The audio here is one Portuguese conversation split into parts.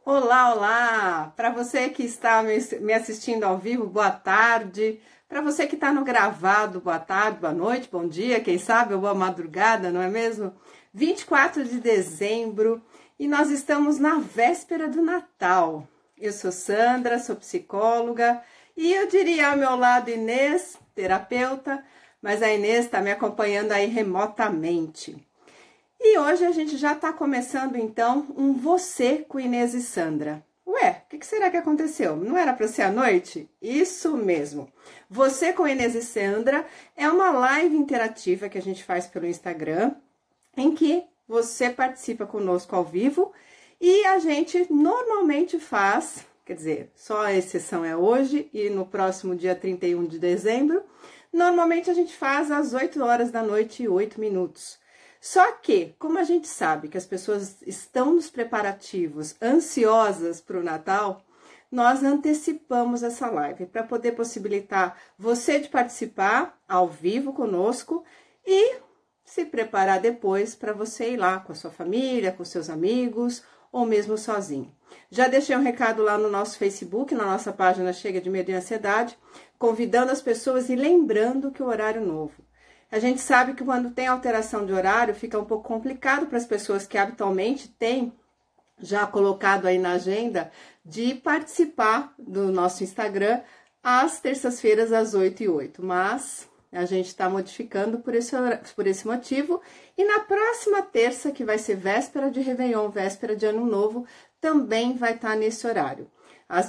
Olá, olá! Para você que está me assistindo ao vivo, boa tarde. Para você que está no gravado, boa tarde, boa noite, bom dia, quem sabe, ou boa madrugada, não é mesmo? 24 de dezembro e nós estamos na véspera do Natal. Eu sou Sandra, sou psicóloga e eu diria ao meu lado Inês, terapeuta, mas a Inês está me acompanhando aí remotamente. E hoje a gente já está começando, então, um Você com Inês e Sandra. Ué, o que será que aconteceu? Não era para ser à noite? Isso mesmo. Você com Inês e Sandra é uma live interativa que a gente faz pelo Instagram, em que você participa conosco ao vivo e a gente normalmente faz, quer dizer, só a exceção é hoje e no próximo dia 31 de dezembro, normalmente a gente faz às 8 horas da noite e 8 minutos. Só que, como a gente sabe que as pessoas estão nos preparativos, ansiosas para o Natal, nós antecipamos essa live para poder possibilitar você de participar ao vivo conosco e se preparar depois para você ir lá com a sua família, com seus amigos ou mesmo sozinho. Já deixei um recado lá no nosso Facebook, na nossa página Chega de Medo e Ansiedade, convidando as pessoas e lembrando que o horário novo. A gente sabe que quando tem alteração de horário fica um pouco complicado para as pessoas que habitualmente têm já colocado aí na agenda de participar do nosso Instagram às terças-feiras às 8h08. Mas a gente está modificando por esse motivo. E na próxima terça, que vai ser véspera de Réveillon, véspera de Ano Novo, também vai estar nesse horário, às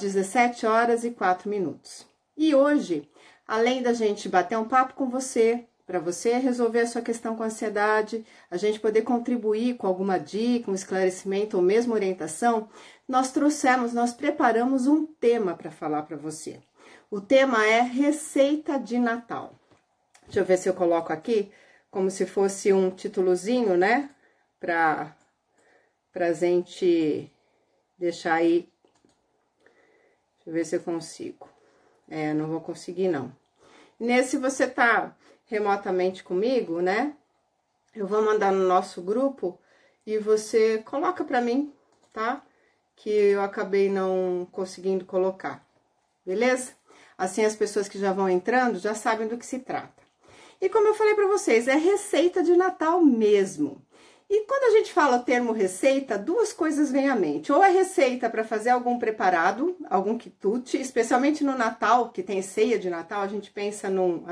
17h04. E hoje, além da gente bater um papo com você, para você resolver a sua questão com ansiedade, a gente poder contribuir com alguma dica, um esclarecimento ou mesmo orientação, nós preparamos um tema para falar para você. O tema é receita de Natal. Deixa eu ver se eu coloco aqui, como se fosse um títulozinho, né? Para gente deixar aí. Deixa eu ver se eu consigo. Não vou conseguir, não. Nesse você tá remotamente comigo, né? Eu vou mandar no nosso grupo e você coloca para mim, tá? Que eu acabei não conseguindo colocar, beleza? Assim as pessoas que já vão entrando já sabem do que se trata. E como eu falei para vocês, é receita de Natal mesmo. E quando a gente fala o termo receita, duas coisas vêm à mente. Ou é receita para fazer algum preparado, algum quitute, especialmente no Natal, que tem ceia de Natal, a gente pensa num...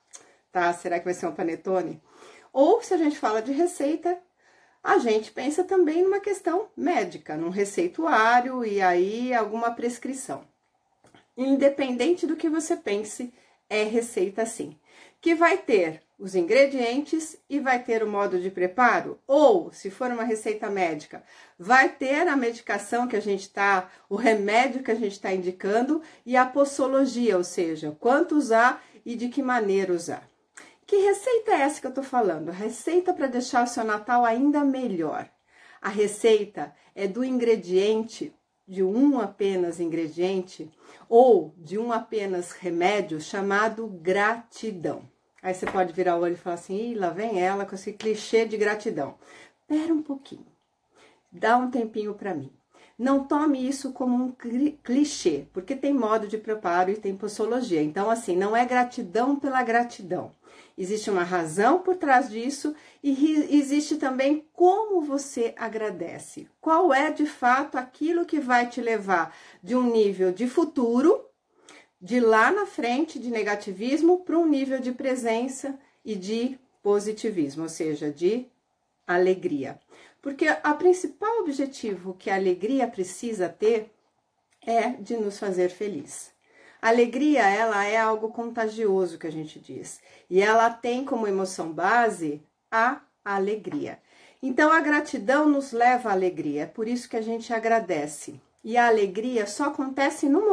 será que vai ser um panetone? Ou se a gente fala de receita, a gente pensa também numa questão médica, num receituário e aí alguma prescrição. Independente do que você pense, é receita sim. Que vai ter os ingredientes e vai ter o modo de preparo, ou, se for uma receita médica, vai ter a medicação que a gente tá, o remédio que a gente está indicando e a posologia, ou seja, quanto usar e de que maneira usar. Que receita é essa que eu tô falando? Receita para deixar o seu Natal ainda melhor. A receita é do ingrediente, de um apenas ingrediente, ou de um apenas remédio chamado gratidão. Aí você pode virar o olho e falar assim, ih, lá vem ela com esse clichê de gratidão. Pera um pouquinho, dá um tempinho para mim. Não tome isso como um clichê, porque tem modo de preparo e tem posologia. Então, assim, não é gratidão pela gratidão. Existe uma razão por trás disso e existe também como você agradece. Qual é, de fato, aquilo que vai te levar de um nível de futuro, de lá na frente, de negativismo, para um nível de presença e de positivismo, ou seja, de alegria. Porque o principal objetivo que a alegria precisa ter é de nos fazer feliz. A alegria, ela é algo contagioso, que a gente diz. E ela tem como emoção base a alegria. Então, a gratidão nos leva à alegria. É por isso que a gente agradece. E a alegria só acontece no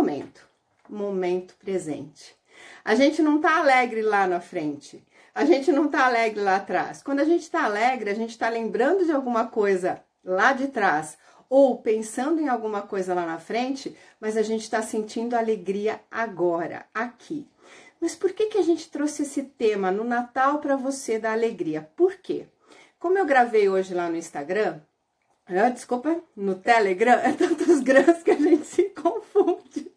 momento presente. A gente não tá alegre lá na frente. A gente não tá alegre lá atrás. Quando a gente tá alegre, a gente tá lembrando de alguma coisa lá de trás ou pensando em alguma coisa lá na frente, mas a gente está sentindo alegria agora, aqui. Mas por que a gente trouxe esse tema no Natal para você da alegria? Por quê? Como eu gravei hoje lá no Instagram, no Telegram, é tantos grãs que a gente se confunde.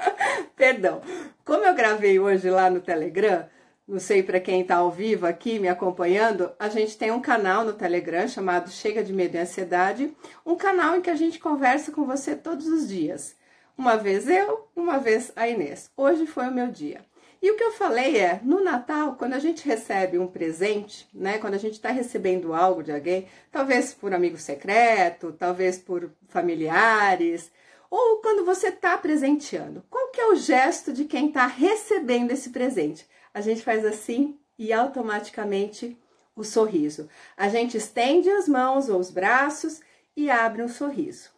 Perdão. Como eu gravei hoje lá no Telegram, não sei para quem está ao vivo aqui me acompanhando, a gente tem um canal no Telegram chamado Chega de Medo e Ansiedade, um canal em que a gente conversa com você todos os dias. Uma vez eu, uma vez a Inês. Hoje foi o meu dia. E o que eu falei é, no Natal, quando a gente recebe um presente, né, quando a gente está recebendo algo de alguém, talvez por amigo secreto, talvez por familiares, ou quando você está presenteando, qual que é o gesto de quem está recebendo esse presente? A gente faz assim e automaticamente o sorriso. A gente estende as mãos ou os braços e abre um sorriso.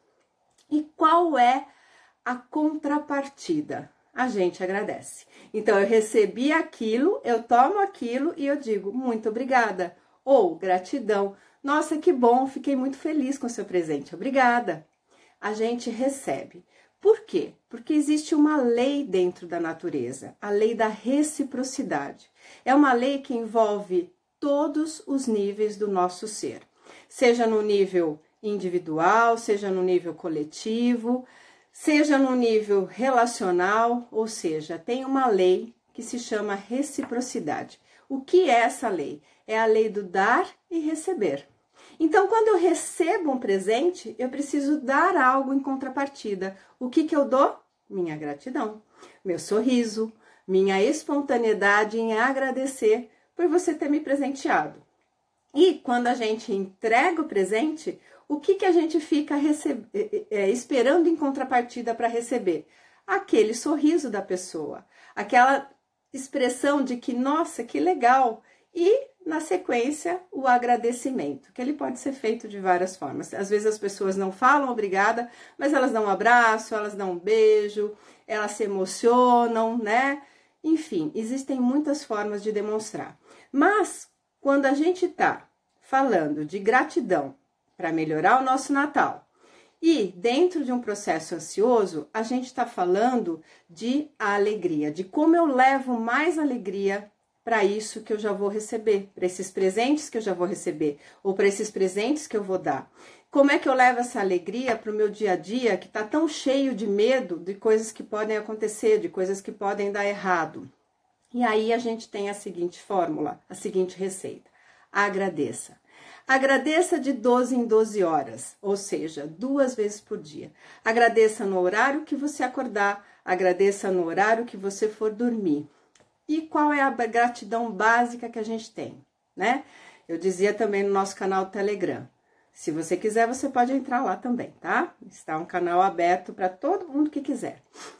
E qual é a contrapartida? A gente agradece. Então, eu recebi aquilo, eu tomo aquilo e eu digo muito obrigada. Ou gratidão. Nossa, que bom, fiquei muito feliz com o seu presente. Obrigada. A gente recebe. Por quê? Porque existe uma lei dentro da natureza, a lei da reciprocidade. É uma lei que envolve todos os níveis do nosso ser. Seja no nível individual, seja no nível coletivo, seja no nível relacional, ou seja, tem uma lei que se chama reciprocidade. O que é essa lei? É a lei do dar e receber. Então, quando eu recebo um presente, eu preciso dar algo em contrapartida. O que eu dou? Minha gratidão, meu sorriso, minha espontaneidade em agradecer por você ter me presenteado. E quando a gente entrega o presente, o que a gente fica esperando em contrapartida para receber? Aquele sorriso da pessoa, aquela expressão de que, nossa, que legal! E, na sequência, o agradecimento, que ele pode ser feito de várias formas. Às vezes as pessoas não falam obrigada, mas elas dão um abraço, elas dão um beijo, elas se emocionam, né? Enfim, existem muitas formas de demonstrar. Mas, quando a gente está falando de gratidão para melhorar o nosso Natal, e dentro de um processo ansioso, a gente está falando de alegria, de como eu levo mais alegria para isso que eu já vou receber, para esses presentes que eu já vou receber, ou para esses presentes que eu vou dar. Como é que eu levo essa alegria para o meu dia a dia, que está tão cheio de medo de coisas que podem acontecer, de coisas que podem dar errado? E aí a gente tem a seguinte fórmula, a seguinte receita. Agradeça. Agradeça de 12 em 12 horas, ou seja, 2 vezes por dia. Agradeça no horário que você acordar, agradeça no horário que você for dormir. E qual é a gratidão básica que a gente tem, né? Eu dizia também no nosso canal do Telegram. Se você quiser, você pode entrar lá também, tá? Está um canal aberto para todo mundo que quiser.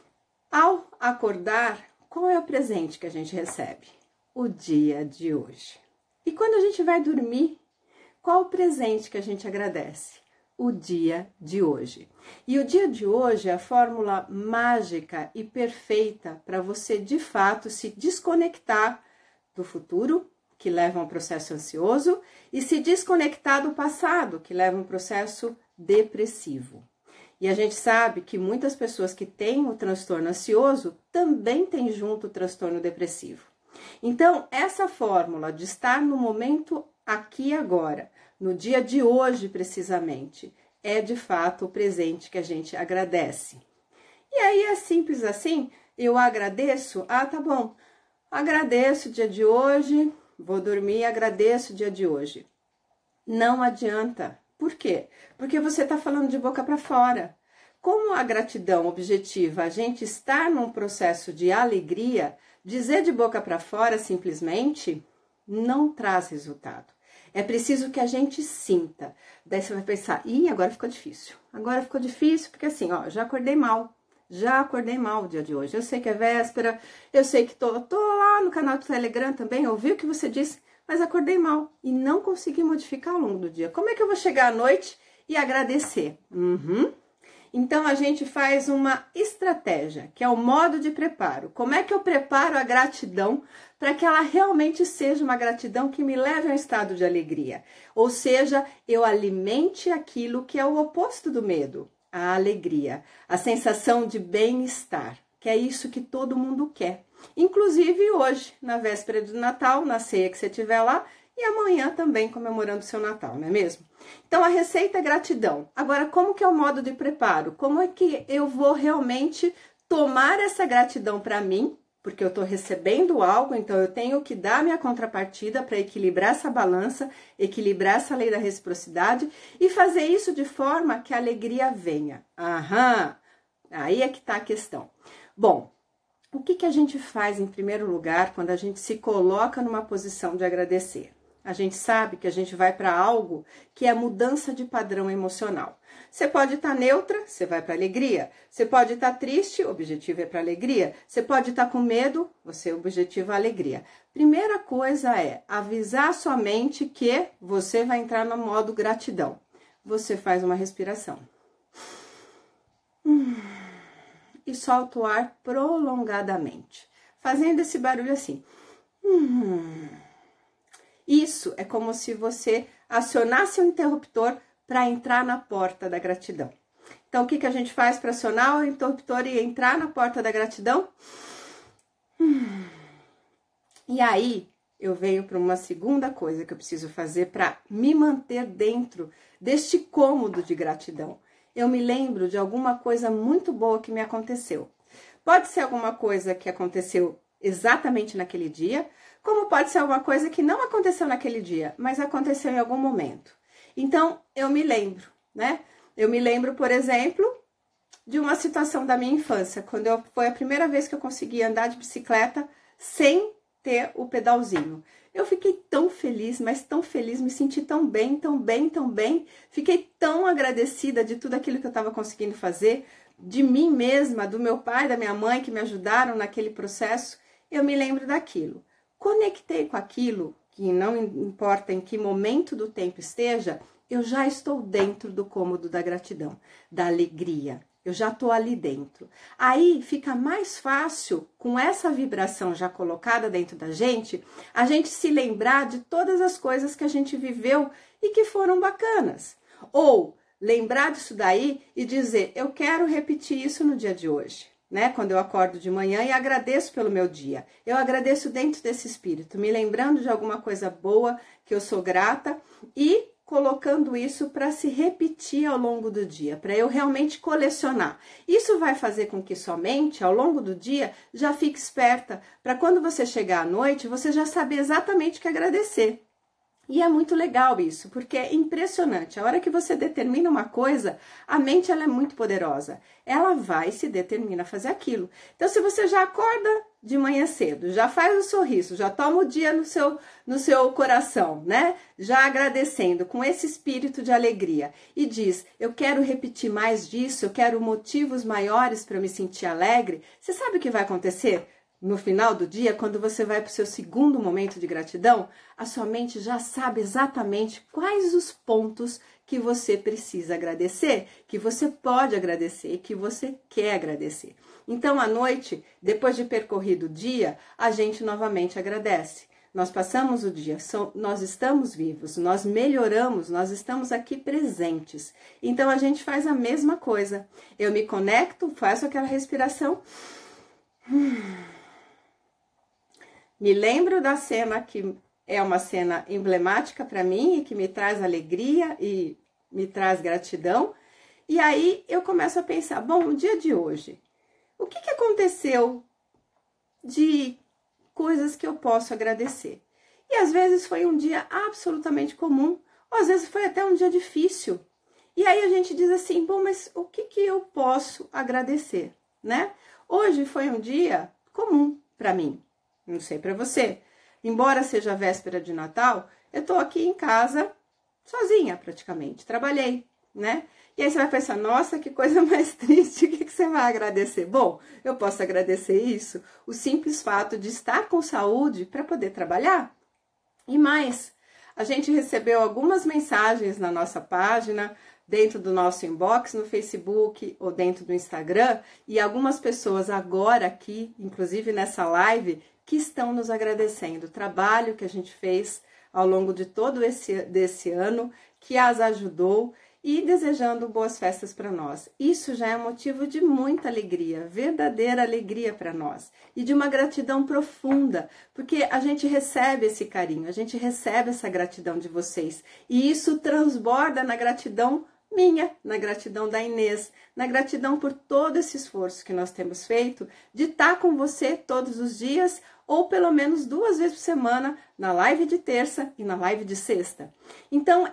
Ao acordar, qual é o presente que a gente recebe? O dia de hoje. E quando a gente vai dormir, qual o presente que a gente agradece? O dia de hoje. E o dia de hoje é a fórmula mágica e perfeita para você, de fato, se desconectar do futuro, que leva a um processo ansioso, e se desconectar do passado, que leva a um processo depressivo. E a gente sabe que muitas pessoas que têm o transtorno ansioso também têm junto o transtorno depressivo. Então, essa fórmula de estar no momento aqui e agora, no dia de hoje precisamente, é de fato o presente que a gente agradece. E aí é simples assim, eu agradeço, tá bom, agradeço o dia de hoje, vou dormir, agradeço o dia de hoje. Não adianta. Por quê? Porque você está falando de boca para fora. Como a gratidão objetiva, a gente está num processo de alegria, dizer de boca para fora simplesmente não traz resultado. É preciso que a gente sinta. Daí você vai pensar, agora ficou difícil. Agora ficou difícil porque assim, já acordei mal. Já acordei mal o dia de hoje. Eu sei que é véspera, eu sei que tô lá no canal do Telegram também, ouvi o que você disse, mas acordei mal e não consegui modificar ao longo do dia. Como é que eu vou chegar à noite e agradecer? Então, a gente faz uma estratégia, que é o modo de preparo. Como é que eu preparo a gratidão para que ela realmente seja uma gratidão que me leve a um estado de alegria? Ou seja, eu alimente aquilo que é o oposto do medo, a alegria, a sensação de bem-estar, que é isso que todo mundo quer. Inclusive hoje, na véspera do Natal, na ceia que você tiver lá, e amanhã também comemorando o seu Natal, não é mesmo? Então, a receita é gratidão. Agora, como que é o modo de preparo? Como é que eu vou realmente tomar essa gratidão para mim? Porque eu estou recebendo algo, então eu tenho que dar minha contrapartida para equilibrar essa balança, equilibrar essa lei da reciprocidade e fazer isso de forma que a alegria venha. Aham, aí é que está a questão. Bom, o que a gente faz em primeiro lugar quando a gente se coloca numa posição de agradecer? A gente sabe que a gente vai para algo que é mudança de padrão emocional. Você pode estar neutra, você vai para alegria. Você pode estar triste, o objetivo é para alegria. Você pode estar com medo, o objetivo é alegria. Primeira coisa é avisar a sua mente que você vai entrar no modo gratidão. Você faz uma respiração. E solta o ar prolongadamente, fazendo esse barulho assim. Isso é como se você acionasse o interruptor para entrar na porta da gratidão. Então, o que a gente faz para acionar o interruptor e entrar na porta da gratidão? E aí, eu venho para uma segunda coisa que eu preciso fazer para me manter dentro deste cômodo de gratidão. Eu me lembro de alguma coisa muito boa que me aconteceu. Pode ser alguma coisa que aconteceu exatamente naquele dia, como pode ser alguma coisa que não aconteceu naquele dia, mas aconteceu em algum momento. Então, eu me lembro, né? Eu me lembro, por exemplo, de uma situação da minha infância, quando foi a primeira vez que eu consegui andar de bicicleta sem ter o pedalzinho. Eu fiquei tão feliz, mas tão feliz, me senti tão bem, tão bem, tão bem. Fiquei tão agradecida de tudo aquilo que eu estava conseguindo fazer, de mim mesma, do meu pai, da minha mãe, que me ajudaram naquele processo. Eu me lembro daquilo. Conectei com aquilo, que não importa em que momento do tempo esteja, eu já estou dentro do cômodo da gratidão, da alegria. Eu já estou ali dentro. Aí fica mais fácil, com essa vibração já colocada dentro da gente, a gente se lembrar de todas as coisas que a gente viveu e que foram bacanas. Ou lembrar disso daí e dizer, eu quero repetir isso no dia de hoje. Né? Quando eu acordo de manhã e agradeço pelo meu dia. Eu agradeço dentro desse espírito, me lembrando de alguma coisa boa que eu sou grata e colocando isso para se repetir ao longo do dia, para eu realmente colecionar. Isso vai fazer com que sua mente, ao longo do dia, já fique esperta, para quando você chegar à noite, você já saber exatamente o que agradecer. E é muito legal isso, porque é impressionante. A hora que você determina uma coisa, a mente ela é muito poderosa. Ela vai e se determina a fazer aquilo. Então, se você já acorda de manhã cedo, já faz o sorriso, já toma o dia no seu coração, né? Já agradecendo com esse espírito de alegria e diz, eu quero repetir mais disso, eu quero motivos maiores para me sentir alegre. Você sabe o que vai acontecer? No final do dia, quando você vai para o seu segundo momento de gratidão, a sua mente já sabe exatamente quais os pontos que você precisa agradecer, que você pode agradecer, que você quer agradecer. Então, à noite, depois de percorrido o dia, a gente novamente agradece. Nós passamos o dia, nós estamos vivos, nós melhoramos, nós estamos aqui presentes. Então, a gente faz a mesma coisa. Eu me conecto, faço aquela respiração... Me lembro da cena que é uma cena emblemática para mim e que me traz alegria e me traz gratidão. E aí eu começo a pensar, bom, o dia de hoje, o que aconteceu de coisas que eu posso agradecer? E às vezes foi um dia absolutamente comum, ou às vezes foi até um dia difícil. E aí a gente diz assim, bom, mas o que eu posso agradecer, né? Hoje foi um dia comum para mim. Não sei para você. Embora seja véspera de Natal, eu tô aqui em casa sozinha praticamente. Trabalhei, né? E aí você vai pensar, nossa, que coisa mais triste. O que você vai agradecer? Bom, eu posso agradecer isso. O simples fato de estar com saúde para poder trabalhar. E mais, a gente recebeu algumas mensagens na nossa página, dentro do nosso inbox no Facebook ou dentro do Instagram. E algumas pessoas agora aqui, inclusive nessa live, que estão nos agradecendo o trabalho que a gente fez ao longo de todo desse ano, que as ajudou e desejando boas festas para nós. Isso já é motivo de muita alegria, verdadeira alegria para nós e de uma gratidão profunda, porque a gente recebe esse carinho, a gente recebe essa gratidão de vocês e isso transborda na gratidão minha, na gratidão da Inês, na gratidão por todo esse esforço que nós temos feito de estar com você todos os dias ou pelo menos 2 vezes por semana na live de terça e na live de sexta. Então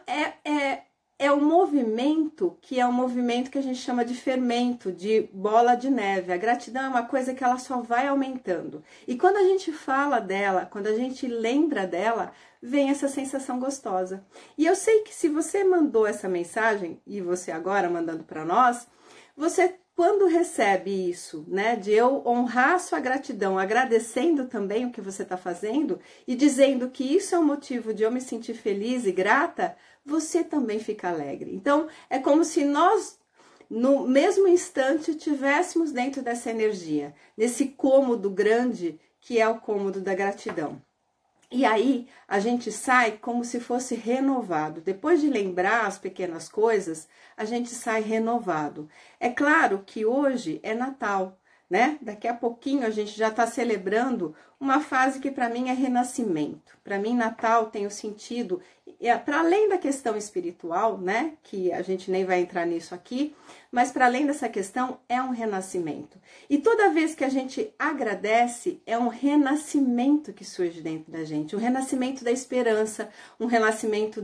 é um movimento que é um movimento que a gente chama de fermento, de bola de neve. A gratidão é uma coisa que ela só vai aumentando. E quando a gente fala dela, quando a gente lembra dela, vem essa sensação gostosa. E eu sei que se você mandou essa mensagem, e você agora mandando para nós, você quando recebe isso, né, de eu honrar sua gratidão, agradecendo também o que você está fazendo e dizendo que isso é um motivo de eu me sentir feliz e grata, você também fica alegre. Então, é como se nós, no mesmo instante, tivéssemos dentro dessa energia, nesse cômodo grande que é o cômodo da gratidão. E aí, a gente sai como se fosse renovado. Depois de lembrar as pequenas coisas, a gente sai renovado. É claro que hoje é Natal, né? Daqui a pouquinho a gente já está celebrando uma fase que para mim é renascimento. Para mim, Natal tem o sentido, para além da questão espiritual, né? Que a gente nem vai entrar nisso aqui, mas para além dessa questão, é um renascimento. E toda vez que a gente agradece, é um renascimento que surge dentro da gente, um renascimento da esperança, um renascimento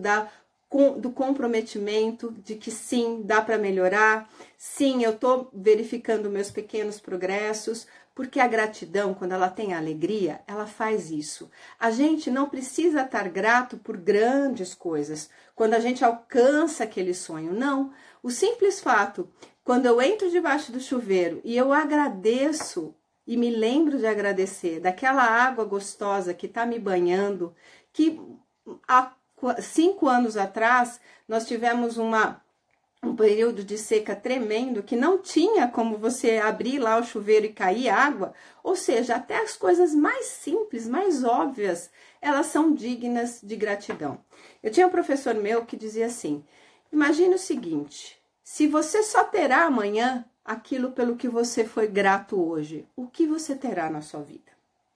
do comprometimento, de que sim, dá para melhorar, sim, eu estou verificando meus pequenos progressos, porque a gratidão, quando ela tem alegria, ela faz isso. A gente não precisa estar grato por grandes coisas, quando a gente alcança aquele sonho, não. O simples fato, quando eu entro debaixo do chuveiro e eu agradeço, e me lembro de agradecer, daquela água gostosa que está me banhando, que há 5 anos atrás nós tivemos um período de seca tremendo que não tinha como você abrir lá o chuveiro e cair água, ou seja, até as coisas mais simples, mais óbvias, elas são dignas de gratidão. Eu tinha um professor meu que dizia assim, imagine o seguinte, se você só terá amanhã aquilo pelo que você foi grato hoje, o que você terá na sua vida?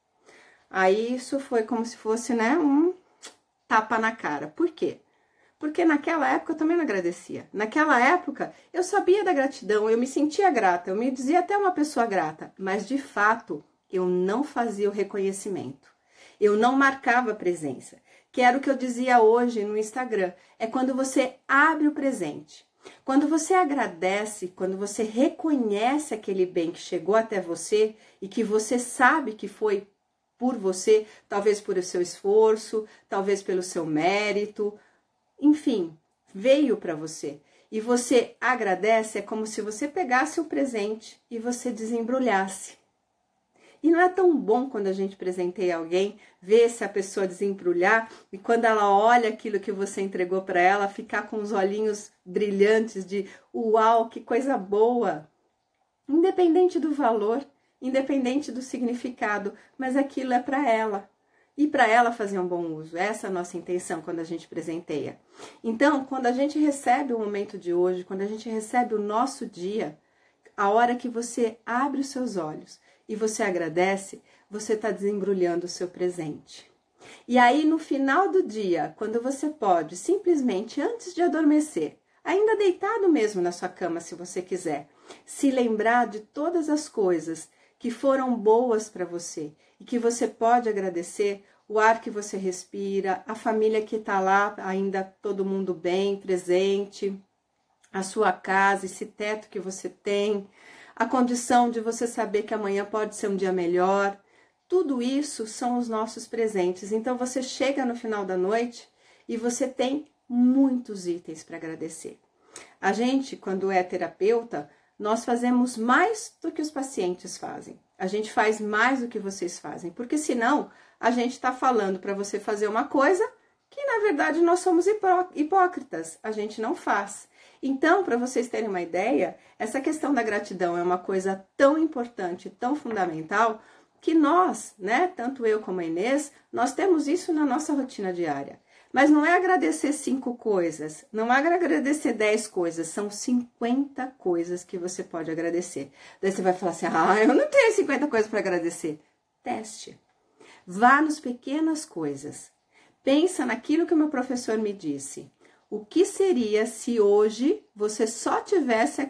Aí isso foi como se fosse, né, um tapa na cara. Por quê? Porque naquela época eu também não agradecia. Naquela época eu sabia da gratidão, eu me sentia grata, eu me dizia até uma pessoa grata, mas de fato eu não fazia o reconhecimento. Eu não marcava a presença, que era o que eu dizia hoje no Instagram. É quando você abre o presente. Quando você agradece, quando você reconhece aquele bem que chegou até você e que você sabe que foi por você, talvez por o seu esforço, talvez pelo seu mérito, enfim, veio para você. E você agradece, é como se você pegasse o presente e você desembrulhasse. E não é tão bom quando a gente presenteia alguém, ver se a pessoa desembrulhar e quando ela olha aquilo que você entregou para ela, ficar com os olhinhos brilhantes de uau, que coisa boa. Independente do valor, independente do significado, mas aquilo é para ela. E para ela fazer um bom uso. Essa é a nossa intenção quando a gente presenteia. Então, quando a gente recebe o momento de hoje, quando a gente recebe o nosso dia, a hora que você abre os seus olhos e você agradece, você está desembrulhando o seu presente. E aí, no final do dia, quando você pode, simplesmente antes de adormecer, ainda deitado mesmo na sua cama, se você quiser, se lembrar de todas as coisas que foram boas para você e que você pode agradecer, o ar que você respira, a família que está lá, ainda todo mundo bem, presente, a sua casa, esse teto que você tem, a condição de você saber que amanhã pode ser um dia melhor, tudo isso são os nossos presentes. Então você chega no final da noite e você tem muitos itens para agradecer. A gente, quando é terapeuta, nós fazemos mais do que os pacientes fazem. A gente faz mais do que vocês fazem, porque senão a gente está falando para você fazer uma coisa que na verdade nós somos hipócritas, a gente não faz. Então, para vocês terem uma ideia, essa questão da gratidão é uma coisa tão importante, tão fundamental, que nós, né, tanto eu como a Inês, nós temos isso na nossa rotina diária. Mas não é agradecer 5 coisas, não é agradecer 10 coisas, são 50 coisas que você pode agradecer. Daí você vai falar assim, eu não tenho 50 coisas para agradecer. Teste. Vá nas pequenas coisas. Pensa naquilo que o meu professor me disse. O que seria se hoje você só tivesse...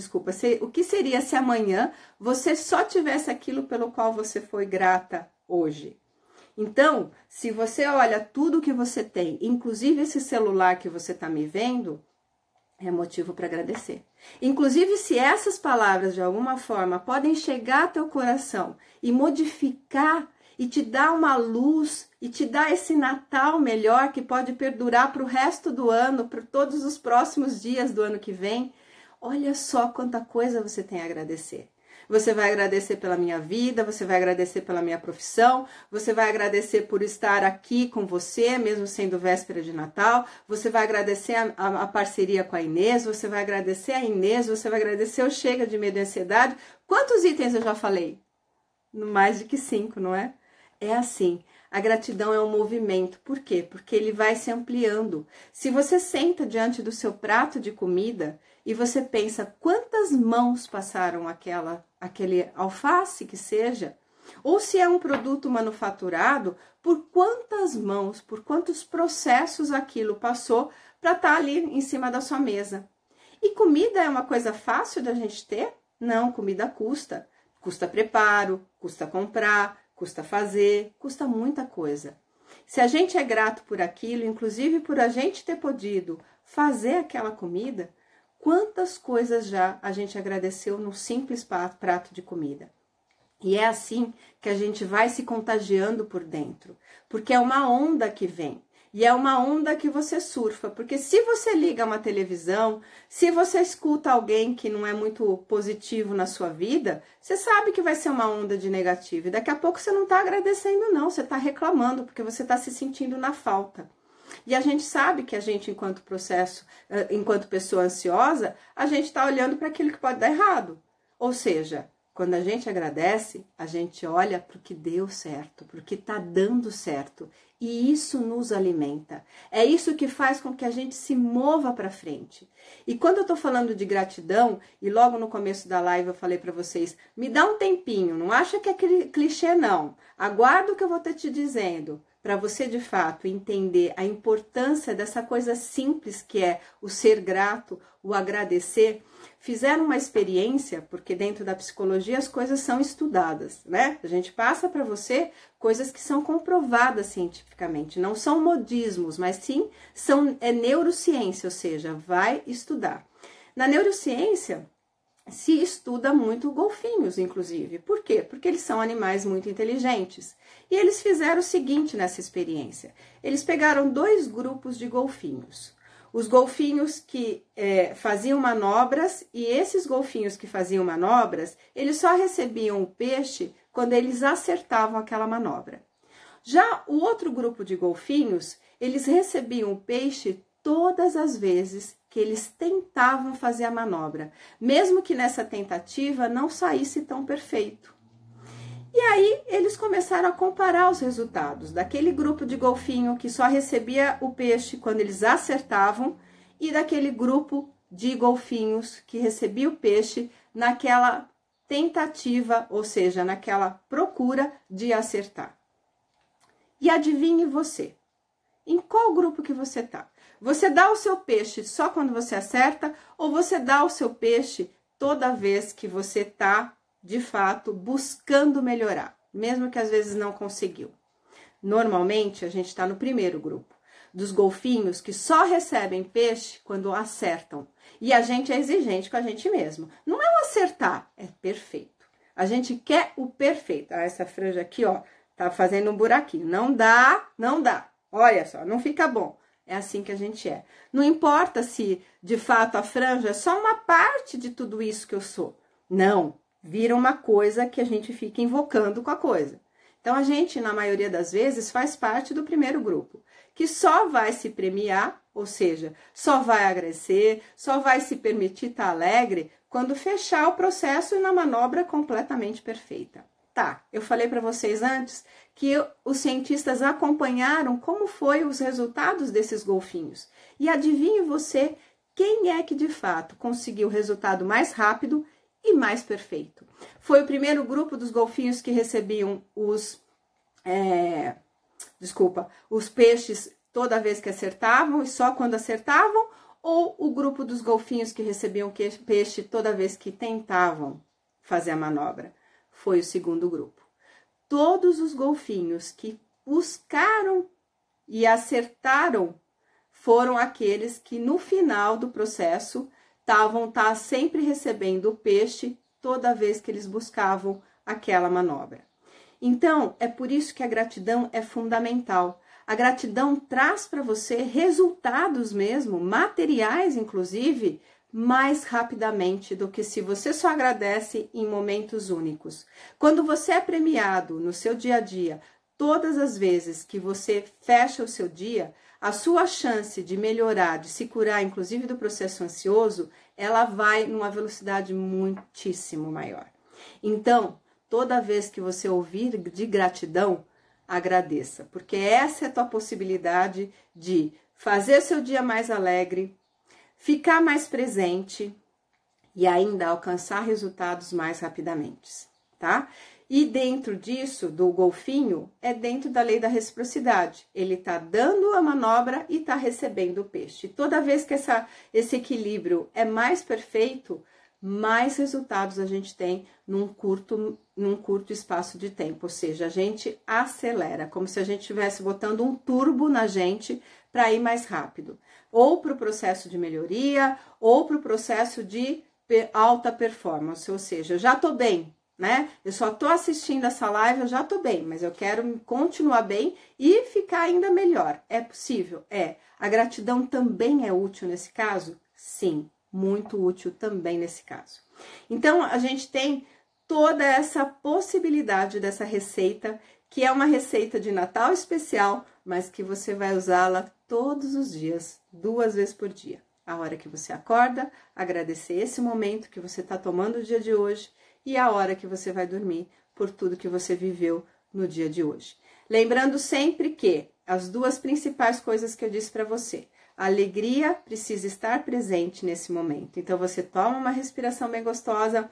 o que seria se amanhã você só tivesse aquilo pelo qual você foi grata hoje? Então, se você olha tudo que você tem, inclusive esse celular que você está me vendo, é motivo para agradecer. Inclusive, se essas palavras, de alguma forma, podem chegar ao teu coração e modificar e te dar uma luz e te dar esse Natal melhor que pode perdurar para o resto do ano, para todos os próximos dias do ano que vem, olha só quanta coisa você tem a agradecer. Você vai agradecer pela minha vida, você vai agradecer pela minha profissão, você vai agradecer por estar aqui com você, mesmo sendo véspera de Natal, você vai agradecer a parceria com a Inês, você vai agradecer a Inês, você vai agradecer o Chega de Medo e Ansiedade. Quantos itens eu já falei? Mais de que 5, não é? É assim, a gratidão é um movimento. Por quê? Porque ele vai se ampliando. Se você senta diante do seu prato de comida e você pensa quantas mãos passaram aquele alface que seja, ou se é um produto manufaturado, por quantas mãos, por quantos processos aquilo passou para estar ali em cima da sua mesa. E comida é uma coisa fácil da gente ter? Não, comida custa. Custa preparo, custa comprar, custa fazer, custa muita coisa. Se a gente é grato por aquilo, inclusive por a gente ter podido fazer aquela comida, quantas coisas já a gente agradeceu no simples prato de comida. E é assim que a gente vai se contagiando por dentro, porque é uma onda que vem. E é uma onda que você surfa, porque se você liga uma televisão, se você escuta alguém que não é muito positivo na sua vida, você sabe que vai ser uma onda de negativo. E daqui a pouco você não está agradecendo não, você está reclamando, porque você está se sentindo na falta. E a gente sabe que a gente, enquanto pessoa ansiosa, a gente está olhando para aquilo que pode dar errado. Ou seja, quando a gente agradece, a gente olha para o que deu certo, para o que está dando certo. E isso nos alimenta. É isso que faz com que a gente se mova para frente. E quando eu estou falando de gratidão, e logo no começo da live eu falei para vocês, me dá um tempinho, não acha que é clichê não. Aguarda o que eu vou te dizendo, para você de fato entender a importância dessa coisa simples que é o ser grato, o agradecer. Fizeram uma experiência, porque dentro da psicologia as coisas são estudadas, né? A gente passa para você coisas que são comprovadas cientificamente, não são modismos, mas sim é neurociência, ou seja, vai estudar. Na neurociência se estuda muito golfinhos, inclusive. Por quê? Porque eles são animais muito inteligentes. E eles fizeram o seguinte nessa experiência. Eles pegaram 2 grupos de golfinhos. Os golfinhos que faziam manobras, e esses golfinhos que faziam manobras, eles só recebiam o peixe quando eles acertavam aquela manobra. Já o outro grupo de golfinhos, eles recebiam o peixe todas as vezes que eles tentavam fazer a manobra, mesmo que nessa tentativa não saísse tão perfeito. E aí eles começaram a comparar os resultados daquele grupo de golfinho que só recebia o peixe quando eles acertavam e daquele grupo de golfinhos que recebia o peixe naquela tentativa, ou seja, naquela procura de acertar. E adivinhe você, em qual grupo que você está? Você dá o seu peixe só quando você acerta ou você dá o seu peixe toda vez que você está, de fato, buscando melhorar, mesmo que às vezes não conseguiu? Normalmente, a gente está no primeiro grupo, dos golfinhos que só recebem peixe quando acertam. E a gente é exigente com a gente mesmo. Não é o acertar, é perfeito. A gente quer o perfeito. Ah, essa franja aqui, ó, tá fazendo um buraquinho. Não dá, não dá. Olha só, não fica bom. É assim que a gente é. Não importa se, de fato, a franja é só uma parte de tudo isso que eu sou. Não, vira uma coisa que a gente fica invocando com a coisa. Então, a gente, na maioria das vezes, faz parte do primeiro grupo, que só vai se premiar, ou seja, só vai agradecer, só vai se permitir estar alegre quando fechar o processo e na manobra completamente perfeita. Tá, eu falei para vocês antes que os cientistas acompanharam como foi os resultados desses golfinhos. E adivinhe você quem é que de fato conseguiu o resultado mais rápido e mais perfeito. Foi o primeiro grupo dos golfinhos que recebiam os peixes toda vez que acertavam e só quando acertavam, ou o grupo dos golfinhos que recebiam peixe toda vez que tentavam fazer a manobra? Foi o segundo grupo. Todos os golfinhos que buscaram e acertaram foram aqueles que no final do processo estavam sempre recebendo o peixe toda vez que eles buscavam aquela manobra. Então, é por isso que a gratidão é fundamental. A gratidão traz para você resultados mesmo, materiais inclusive, mais rapidamente do que se você só agradece em momentos únicos. Quando você é premiado no seu dia a dia, todas as vezes que você fecha o seu dia, a sua chance de melhorar, de se curar, inclusive do processo ansioso, ela vai numa velocidade muitíssimo maior. Então, toda vez que você ouvir de gratidão, agradeça, porque essa é a tua possibilidade de fazer seu dia mais alegre, ficar mais presente e ainda alcançar resultados mais rapidamente, tá? E dentro disso, do golfinho, é dentro da lei da reciprocidade. Ele tá dando a manobra e tá recebendo o peixe. Toda vez que esse equilíbrio é mais perfeito, mais resultados a gente tem num curto espaço de tempo. Ou seja, a gente acelera, como se a gente estivesse botando um turbo na gente para ir mais rápido. Ou para o processo de melhoria, ou para o processo de alta performance. Ou seja, eu já tô bem, né? Eu só tô assistindo essa live, eu já tô bem, mas eu quero continuar bem e ficar ainda melhor. É possível? É. A gratidão também é útil nesse caso? Sim, muito útil também nesse caso. Então, a gente tem toda essa possibilidade dessa receita, que é uma receita de Natal especial, mas que você vai usá-la todos os dias, 2 vezes por dia. A hora que você acorda, agradecer esse momento que você está tomando o dia de hoje, e a hora que você vai dormir por tudo que você viveu no dia de hoje. Lembrando sempre que as 2 principais coisas que eu disse para você, a alegria precisa estar presente nesse momento. Então, você toma uma respiração bem gostosa,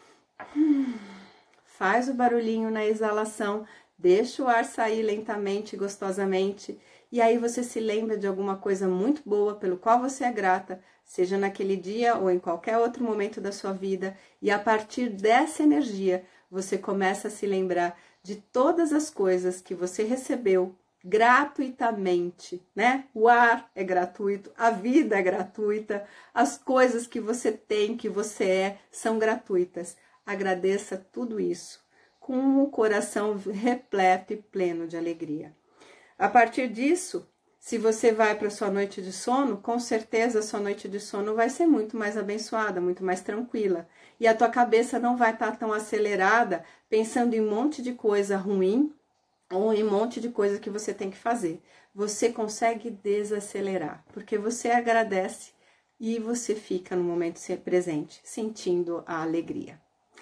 faz o barulhinho na exalação, deixa o ar sair lentamente e gostosamente, e aí você se lembra de alguma coisa muito boa pelo qual você é grata, seja naquele dia ou em qualquer outro momento da sua vida, e a partir dessa energia, você começa a se lembrar de todas as coisas que você recebeu gratuitamente, né? O ar é gratuito, a vida é gratuita, as coisas que você tem, que você é, são gratuitas. Agradeça tudo isso com o coração repleto e pleno de alegria. A partir disso, se você vai para sua noite de sono, com certeza a sua noite de sono vai ser muito mais abençoada, muito mais tranquila. E a tua cabeça não vai estar tão acelerada, pensando em um monte de coisa ruim ou em um monte de coisa que você tem que fazer. Você consegue desacelerar, porque você agradece e você fica no momento presente, sentindo a alegria.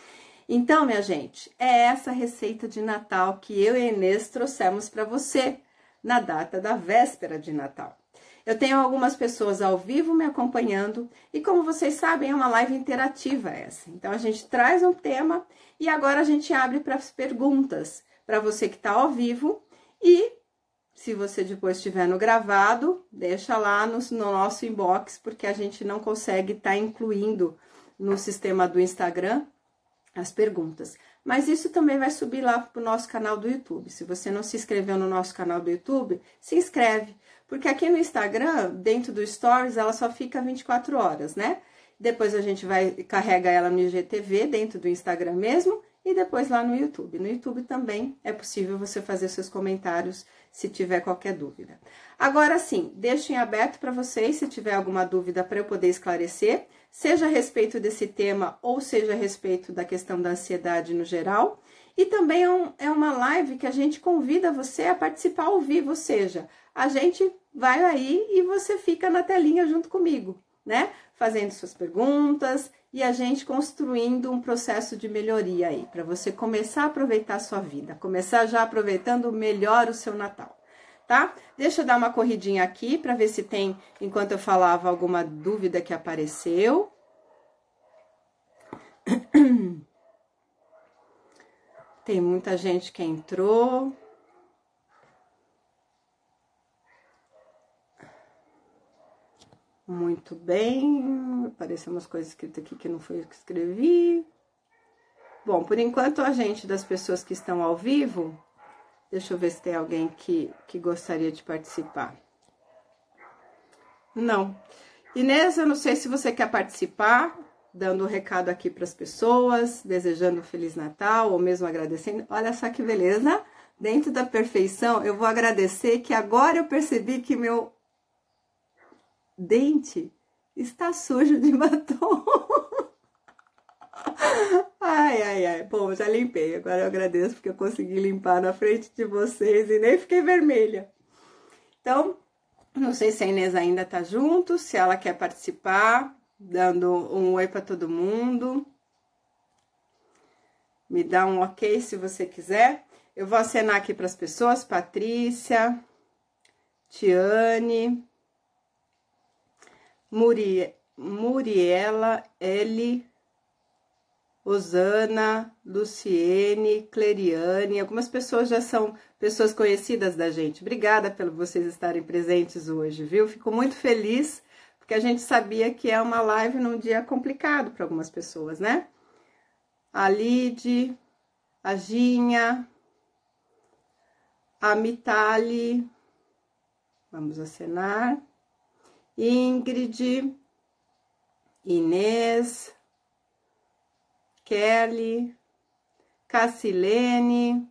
Então, minha gente, é essa receita de Natal que eu e a Inês trouxemos para você na data da véspera de Natal. Eu tenho algumas pessoas ao vivo me acompanhando e, como vocês sabem, é uma live interativa essa. Então, a gente traz um tema e agora a gente abre para as perguntas para você que está ao vivo e, se você depois estiver no gravado, deixa lá no nosso inbox, porque a gente não consegue estar incluindo no sistema do Instagram as perguntas. Mas isso também vai subir lá para o nosso canal do YouTube. Se você não se inscreveu no nosso canal do YouTube, se inscreve. Porque aqui no Instagram, dentro do Stories, ela só fica 24 horas, né? Depois a gente carrega ela no IGTV, dentro do Instagram mesmo, e depois lá no YouTube. No YouTube também é possível você fazer seus comentários se tiver qualquer dúvida. Agora sim, deixo em aberto para vocês se tiver alguma dúvida para eu poder esclarecer, seja a respeito desse tema ou seja a respeito da questão da ansiedade no geral. E também é uma live que a gente convida você a participar ao vivo, ou seja, a gente vai aí e você fica na telinha junto comigo, né? fazendo suas perguntas e a gente construindo um processo de melhoria aí, para você começar a aproveitar a sua vida, começar já aproveitando melhor o seu Natal, tá? Deixa eu dar uma corridinha aqui para ver se tem, enquanto eu falava, alguma dúvida que apareceu. Tem muita gente que entrou. Muito bem. Apareceu umas coisas escritas aqui que não foi eu que escrevi. Bom, por enquanto, a gente, das pessoas que estão ao vivo, deixa eu ver se tem alguém que gostaria de participar. Não. Inês, eu não sei se você quer participar, dando um recado aqui para as pessoas, desejando um Feliz Natal, ou mesmo agradecendo. Olha só que beleza. Dentro da perfeição, eu vou agradecer que agora eu percebi que meu dente está sujo de batom. Ai. Bom, já limpei. Agora eu agradeço porque eu consegui limpar na frente de vocês e nem fiquei vermelha. Então, não sei se a Inês ainda tá junto, se ela quer participar, dando um oi para todo mundo. Me dá um ok se você quiser. Eu vou acenar aqui para as pessoas. Patrícia, Tiane, Muriela, Eli, Osana, Luciene, Cleriane. Algumas pessoas já são pessoas conhecidas da gente. Obrigada por vocês estarem presentes hoje, viu? Fico muito feliz, porque a gente sabia que é uma live num dia complicado para algumas pessoas, né? A Lide, a Ginha, a Mitali, vamos acenar, Ingrid, Inês, Kelly, Cacilene,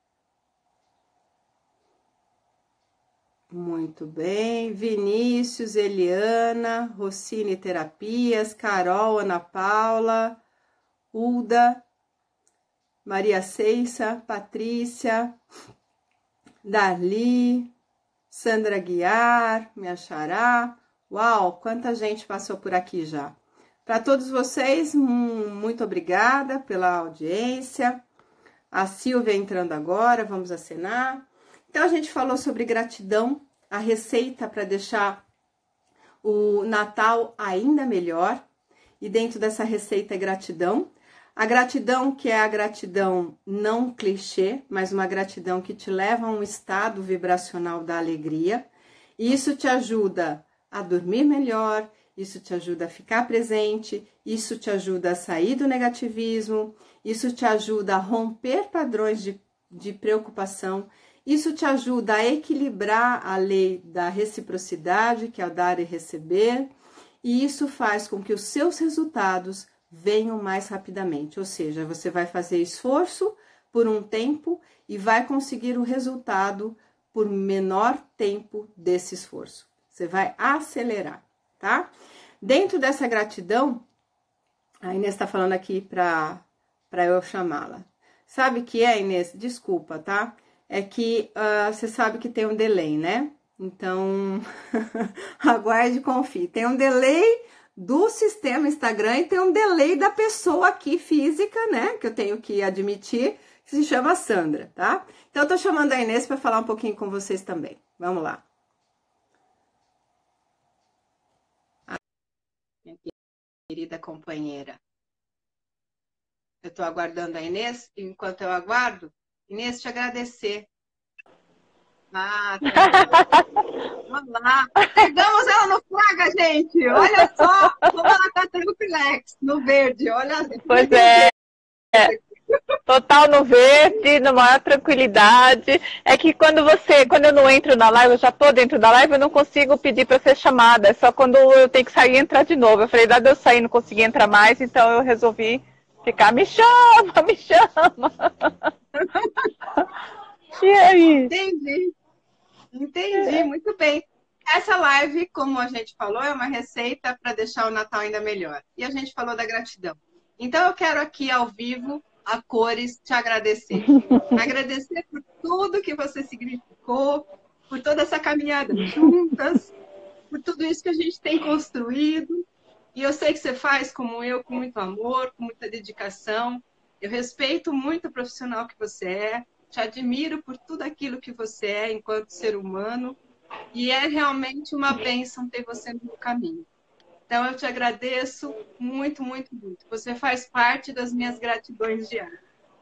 muito bem, Vinícius, Eliana, Rossini Terapias, Carol, Ana Paula, Ulda, Maria Ceissa, Patrícia, Darli, Sandra Guiar, minha xará. Uau, quanta gente passou por aqui já. Para todos vocês, muito obrigada pela audiência. A Silvia entrando agora, vamos acenar. Então, a gente falou sobre gratidão, a receita para deixar o Natal ainda melhor. E dentro dessa receita é gratidão. A gratidão que é a gratidão não clichê, mas uma gratidão que te leva a um estado vibracional da alegria. E isso te ajuda a dormir melhor, isso te ajuda a ficar presente, isso te ajuda a sair do negativismo, isso te ajuda a romper padrões de preocupação, isso te ajuda a equilibrar a lei da reciprocidade, que é o dar e receber, e isso faz com que os seus resultados venham mais rapidamente, ou seja, você vai fazer esforço por um tempo e vai conseguir o resultado por menor tempo desse esforço. Você vai acelerar, tá? Dentro dessa gratidão, a Inês está falando aqui para eu chamá-la. Sabe o que é, Inês? Desculpa, tá? É que você sabe que tem um delay, né? Então, aguarde e confie. Tem um delay do sistema Instagram e tem um delay da pessoa aqui física, né? Que eu tenho que admitir, que se chama Sandra, tá? Então, eu tô chamando a Inês para falar um pouquinho com vocês também. Vamos lá. Minha querida companheira. Eu tô aguardando a Inês, e enquanto eu aguardo, Inês, te agradecer. Ah, tá. Vamos lá. Pegamos ela no flaga, gente. Olha só como ela tá tranquilex, no verde. Olha. Pois é. Total no verde, na maior tranquilidade. É que quando eu não entro na live, eu já tô dentro da live, eu não consigo pedir para ser chamada. É só quando eu tenho que sair e entrar de novo. Eu falei, dado eu sair, não consegui entrar mais, então eu resolvi ficar, me chama, me chama. E aí? Entendi, muito bem. Essa live, como a gente falou, é uma receita para deixar o Natal ainda melhor. E a gente falou da gratidão. Então, eu quero aqui, ao vivo, a cores, te agradecer. Agradecer por tudo que você significou, por toda essa caminhada juntas, por tudo isso que a gente tem construído. E eu sei que você faz, como eu, com muito amor, com muita dedicação. Eu respeito muito o profissional que você é, te admiro por tudo aquilo que você é enquanto ser humano, e é realmente uma bênção ter você no meu caminho. Então, eu te agradeço muito, muito, muito. Você faz parte das minhas gratidões diárias.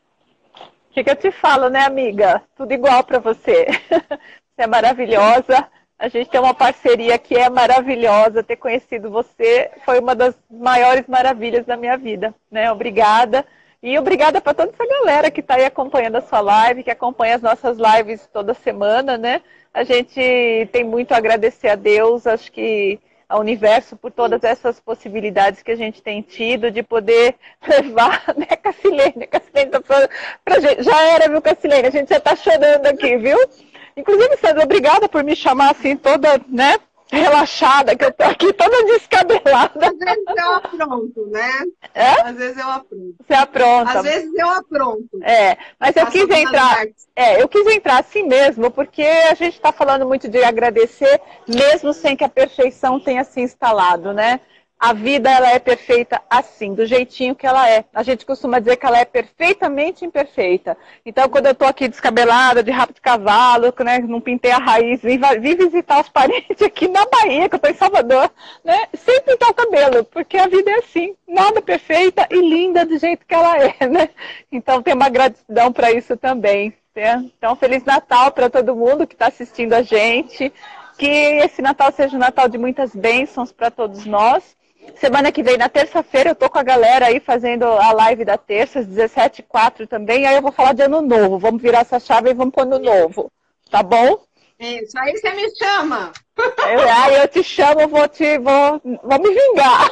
O que eu te falo, né, amiga? Tudo igual para você. Você é maravilhosa. A gente tem uma parceria que é maravilhosa. Ter conhecido você foi uma das maiores maravilhas da minha vida, né? Obrigada. E obrigada para toda essa galera que está aí acompanhando a sua live, que acompanha as nossas lives toda semana, né? A gente tem muito a agradecer a Deus. Acho que ao universo por todas essas possibilidades que a gente tem tido de poder levar, né, Cacilene? Cacilene tá falando pra gente. Já era, viu, Cacilene? A gente já tá chorando aqui, viu? Inclusive, Sandra, obrigada por me chamar assim, toda, né, relaxada, que eu tô aqui toda descabelada. Às vezes eu apronto, né? É? Às vezes eu apronto. Você apronta. Às vezes eu apronto. Mas eu quis entrar. Eu quis entrar assim mesmo, porque a gente está falando muito de agradecer, mesmo sem que a perfeição tenha se instalado, né? A vida, ela é perfeita assim, do jeitinho que ela é. A gente costuma dizer que ela é perfeitamente imperfeita. Então, quando eu estou aqui descabelada, de rabo de cavalo, né, não pintei a raiz, vim visitar os parentes aqui na Bahia, que eu estou em Salvador, né, sem pintar o cabelo, porque a vida é assim, nada perfeita e linda do jeito que ela é, né? Então, tem uma gratidão para isso também. Né? Então, Feliz Natal para todo mundo que está assistindo a gente. Que esse Natal seja um Natal de muitas bênçãos para todos nós. Semana que vem, na terça-feira, eu tô com a galera aí fazendo a live da terça, às 17h04 também. Aí eu vou falar de ano novo. Vamos virar essa chave e vamos pro ano novo. Tá bom? Isso, aí você me chama. Eu te chamo, vou me vingar.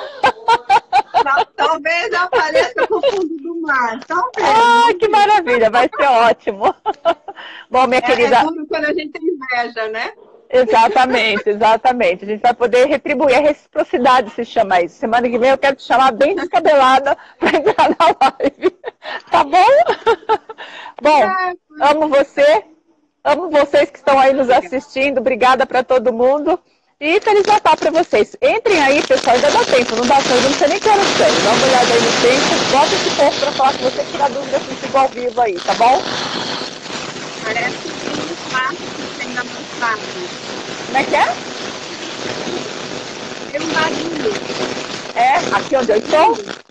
Talvez eu apareça com o fundo do mar. Talvez. Ah, que maravilha, vai ser ótimo. Bom, minha querida. É duro quando a gente tem inveja, né? Exatamente, exatamente. A gente vai poder retribuir. A reciprocidade se chama isso. Semana que vem eu quero te chamar bem descabelada para entrar na live. Tá bom? Bom, amo você. Amo vocês que estão aí nos assistindo. Obrigada para todo mundo. E Feliz Natal para vocês. Entrem aí, pessoal. Ainda dá tempo. Não dá tempo. Não sei nem que horas são. Dá uma olhada aí no tempo. Bota esse povo para falar com você, tirar dúvida contigo ao vivo aí, tá bom? Parece que tem um espaço que tem da mensagem. Como é que é? Tem um barulho. Aqui onde eu estou?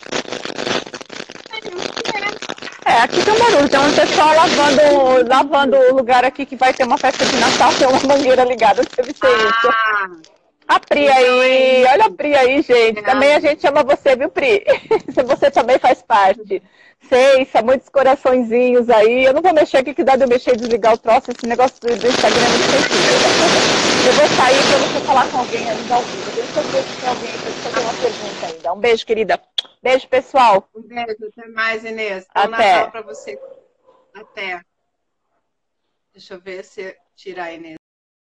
Aqui tem um barulho. Tem um pessoal lavando o lugar aqui que vai ter uma festa de Natal. Tem uma mangueira ligada. Deve ser isso. A Pri aí. Olha a Pri aí, gente. Também a gente chama você, viu, Pri? Você também faz parte. São muitos coraçõezinhos aí. Eu não vou mexer aqui, que dá de eu mexer e desligar o troço. Esse negócio do Instagram é muito sensível. Eu vou sair para você falar com alguém ainda ao vivo. Deixa eu ver se tem alguém para te fazer uma pergunta ainda. Um beijo, querida. Beijo, pessoal. Um beijo. Até mais, Inês. Bom Natal para você. Até. Deixa eu ver se tirar a Inês.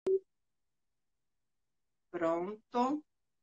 Pronto.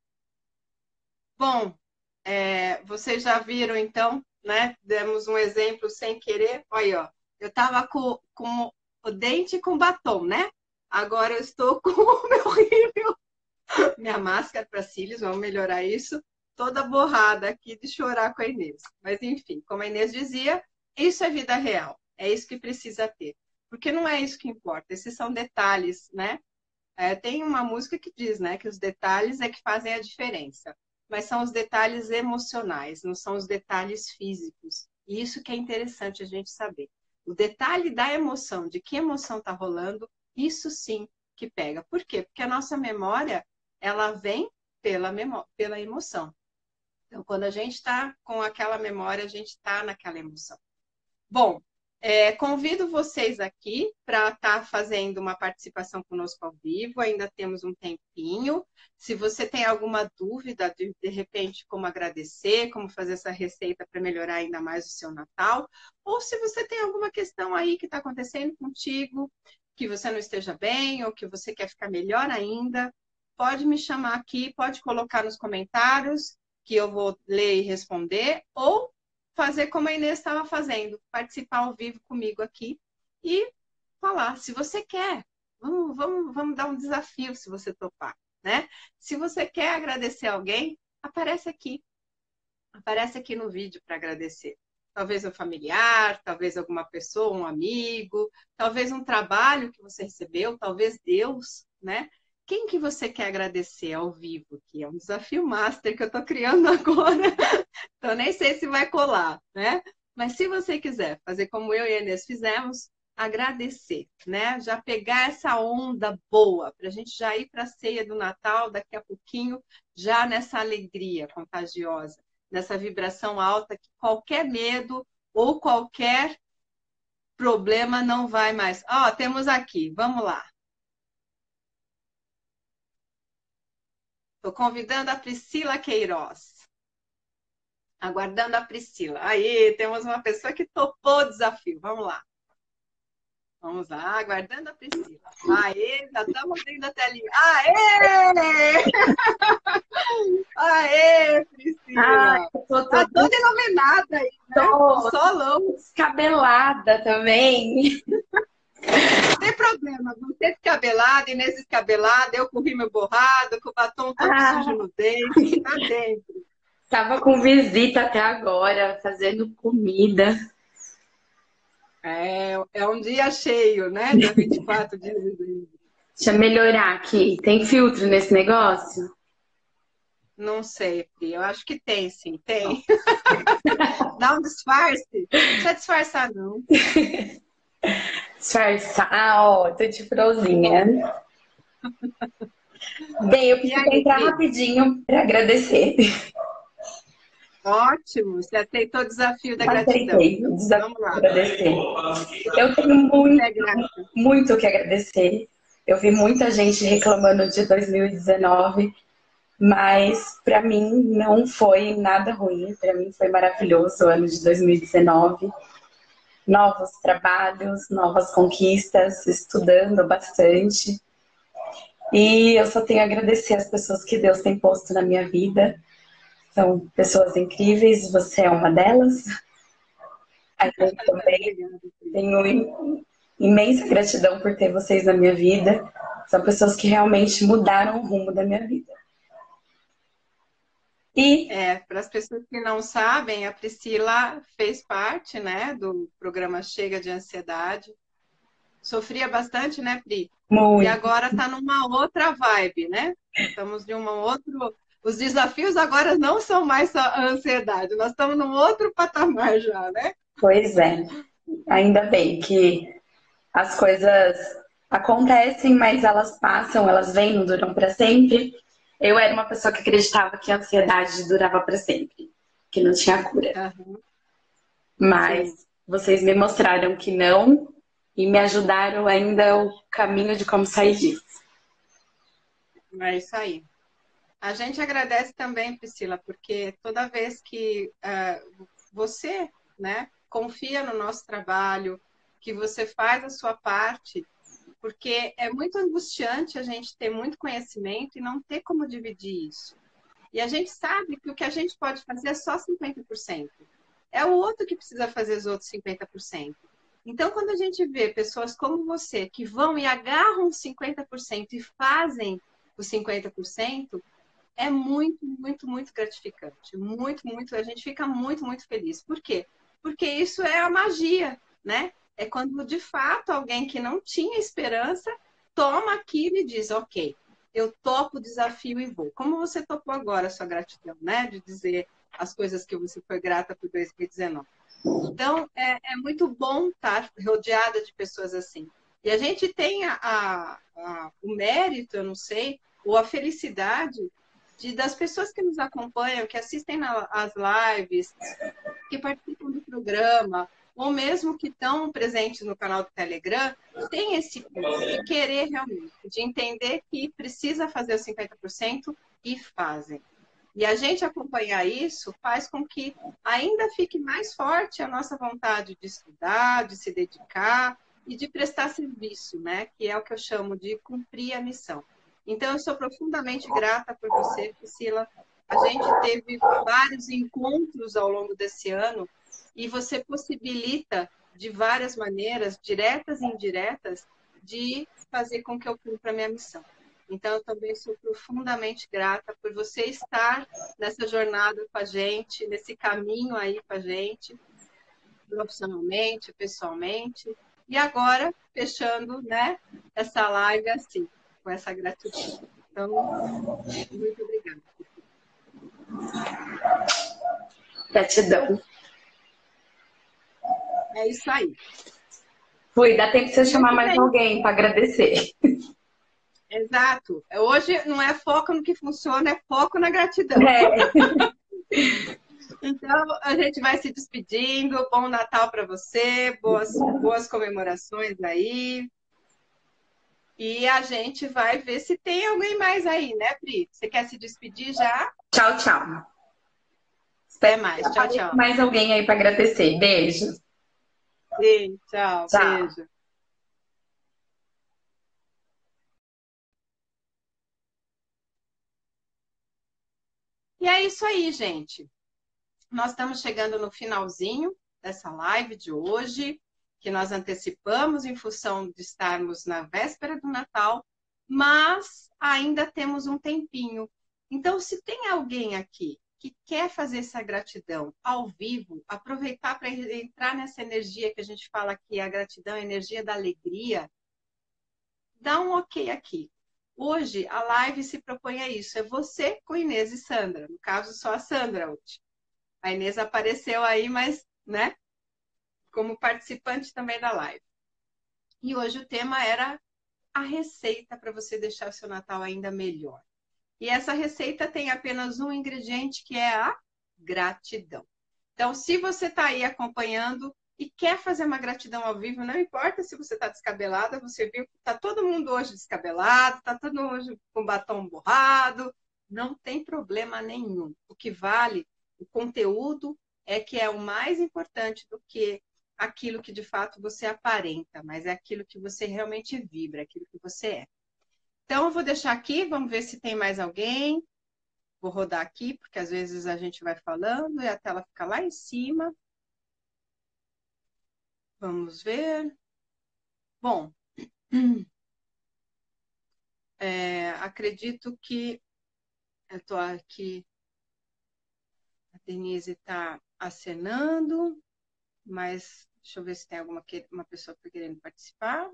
Bom, vocês já viram, então, né? Demos um exemplo sem querer. Olha aí, ó. Eu tava com o dente com batom, né? Agora eu estou com o meu rímel. Minha máscara para cílios, vamos melhorar isso. Toda borrada aqui de chorar com a Inês. Mas, enfim, como a Inês dizia, isso é vida real. É isso que precisa ter. Porque não é isso que importa. Esses são detalhes, né? Tem uma música que diz, né, que os detalhes é que fazem a diferença. Mas são os detalhes emocionais, não são os detalhes físicos. E isso que é interessante a gente saber. O detalhe da emoção, de que emoção está rolando, isso sim que pega. Por quê? Porque a nossa memória, ela vem pela emoção. Então, quando a gente está com aquela memória, a gente está naquela emoção. Bom, convido vocês aqui para estar fazendo uma participação conosco ao vivo, ainda temos um tempinho. Se você tem alguma dúvida, de repente, como agradecer, como fazer essa receita para melhorar ainda mais o seu Natal, ou se você tem alguma questão aí que está acontecendo contigo, que você não esteja bem, ou que você quer ficar melhor ainda, pode me chamar aqui, pode colocar nos comentários, que eu vou ler e responder, ou fazer como a Inês estava fazendo, participar ao vivo comigo aqui e falar, se você quer, vamos dar um desafio se você topar, né? Se você quer agradecer alguém, aparece aqui. Aparece aqui no vídeo para agradecer. Talvez um familiar, talvez alguma pessoa, um amigo, talvez um trabalho que você recebeu, talvez Deus, né? Quem que você quer agradecer ao vivo aqui? É um desafio master que eu estou criando agora. Então, nem sei se vai colar, né? Mas se você quiser fazer como eu e a Inês fizemos, agradecer, né? Já pegar essa onda boa, para a gente já ir para a ceia do Natal daqui a pouquinho, já nessa alegria contagiosa, nessa vibração alta, que qualquer medo ou qualquer problema não vai mais. Ó, temos aqui, vamos lá. Estou convidando a Priscila Queiroz. Aguardando a Priscila. Aí, temos uma pessoa que topou o desafio. Vamos lá. Vamos lá, aguardando a Priscila. Aê, já estamos vendo a telinha. Aê! Aê, Priscila! Ai, eu tô Tá toda toda iluminada aí, né? Solão. descabelada também. Não tem problema, você descabelada, Inês descabelada, eu com o rímel borrado, com o batom todo sujo no dente, tá dentro. Tava com visita até agora, fazendo comida. É um dia cheio, né? Dia 24 de dezembro. Deixa eu melhorar aqui. Tem filtro nesse negócio? Não sei, Pri. Eu acho que tem, sim, tem. Dá um disfarce. Não precisa disfarçar, não. Disfarçar. Ah, ó, tô de frozinha. Bem, eu preciso aí, entrar Pri? rapidinho para agradecer. Ótimo, você aceitou o desafio da gratidão. Aceitei o desafio Vamos lá. de agradecer. Eu tenho É grata. muito o que agradecer. Eu vi muita gente reclamando de 2019, mas para mim não foi nada ruim. Para mim foi maravilhoso o ano de 2019. Novos trabalhos, novas conquistas, estudando bastante. E eu só tenho a agradecer as pessoas que Deus tem posto na minha vida. São pessoas incríveis, você é uma delas. Eu também Obrigada, Pri. tenho imensa gratidão por ter vocês na minha vida. São pessoas que realmente mudaram o rumo da minha vida. E Para as pessoas que não sabem, a Priscila fez parte, né, do programa Chega de Ansiedade. Sofria bastante, né, Pri? E muito, agora está numa outra vibe, né? Estamos de uma outra. Os desafios agora não são mais só a ansiedade, nós estamos num outro patamar já, né? pois é. Ainda bem que as coisas acontecem, mas elas passam, elas vêm, não duram para sempre. Eu era uma pessoa que acreditava que a ansiedade durava para sempre, que não tinha cura. Uhum. Mas Sim. vocês me mostraram que não e me ajudaram ainda o caminho de como sair disso. É isso aí. A gente agradece também, Priscila, porque toda vez que você, né, confia no nosso trabalho, que você faz a sua parte, porque é muito angustiante a gente ter muito conhecimento e não ter como dividir isso. E a gente sabe que o que a gente pode fazer é só 50%. É o outro que precisa fazer os outros 50%. Então, quando a gente vê pessoas como você que vão e agarram os 50% e fazem os 50%, é muito, muito, muito gratificante. Muito, muito. A gente fica muito, muito feliz. Por quê? Porque isso é a magia, né? É quando, de fato, alguém que não tinha esperança toma aquilo e diz, ok, eu topo o desafio e vou. Como você topou agora a sua gratidão, né? De dizer as coisas que você foi grata por 2019. Então, é muito bom estar rodeada de pessoas assim. E a gente tem o mérito, eu não sei, ou a felicidade das pessoas que nos acompanham, que assistem às lives, que participam do programa, ou mesmo que estão presentes no canal do Telegram, tem esse ponto de querer realmente, de entender que precisa fazer os 50% e fazem. E a gente acompanhar isso faz com que ainda fique mais forte a nossa vontade de estudar, de se dedicar e de prestar serviço, né? Que é o que eu chamo de cumprir a missão. Então, eu sou profundamente grata por você, Priscila. A gente teve vários encontros ao longo desse ano e você possibilita, de várias maneiras, diretas e indiretas, de fazer com que eu cumpra a minha missão. Então, eu também sou profundamente grata por você estar nessa jornada com a gente, nesse caminho aí com a gente, profissionalmente, pessoalmente. E agora, fechando, né, essa live assim, com essa gratidão. Então, muito obrigada. Gratidão. É isso aí. Fui, dá tempo de você chamar Muito mais bem. alguém para agradecer. Exato. Hoje não é foco no que funciona, é foco na gratidão. É. Então, a gente vai se despedindo. Bom Natal para você, boas comemorações aí. E a gente vai ver se tem alguém mais aí, né, Pri? Você quer se despedir já? Tchau, tchau. Até Espero que mais. Tchau, apareça tchau. mais alguém aí para agradecer. Beijo. Sim, tchau. Tchau. Beijo. E é isso aí, gente. Nós estamos chegando no finalzinho dessa live de hoje, que nós antecipamos em função de estarmos na véspera do Natal, mas ainda temos um tempinho. Então, se tem alguém aqui que quer fazer essa gratidão ao vivo, aproveitar para entrar nessa energia que a gente fala aqui, a gratidão, a energia da alegria, dá um ok aqui. Hoje, a live se propõe a isso. É você com Inês e Sandra. No caso, só a Sandra hoje. A Inês apareceu aí, mas, né, como participante também da live. E hoje o tema era a receita para você deixar o seu Natal ainda melhor. E essa receita tem apenas um ingrediente, que é a gratidão. Então, se você está aí acompanhando e quer fazer uma gratidão ao vivo, não importa se você está descabelada, você viu que está todo mundo hoje descabelado, está todo mundo hoje com batom borrado, não tem problema nenhum. O que vale, o conteúdo, é que é o mais importante do que aquilo que de fato você aparenta, mas é aquilo que você realmente vibra, aquilo que você é. Então, eu vou deixar aqui, vamos ver se tem mais alguém. Vou rodar aqui, porque às vezes a gente vai falando e a tela fica lá em cima. Vamos ver. Bom, acredito que eu estou aqui, a Denise está acenando, mas deixa eu ver se tem uma pessoa querendo participar.